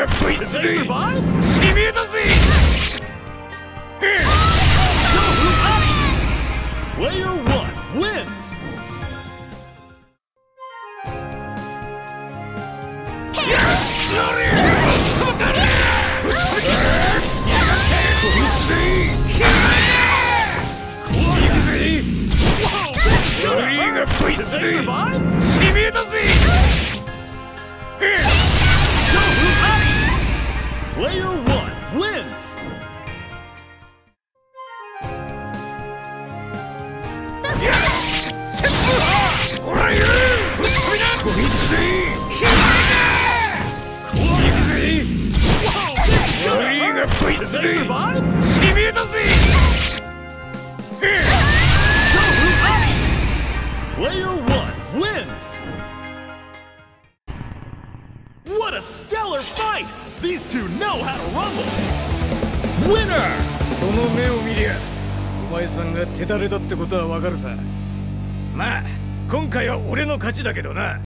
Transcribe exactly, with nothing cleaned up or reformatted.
がこいつでしめえだぜ。 Player one wins. Player one wins. Player one wins. What a stellar fight! These two know how to rumble. Winner! その目を見りゃお前さんが手だれだってことはわかるさ。まあ今回は俺の勝ちだけどな。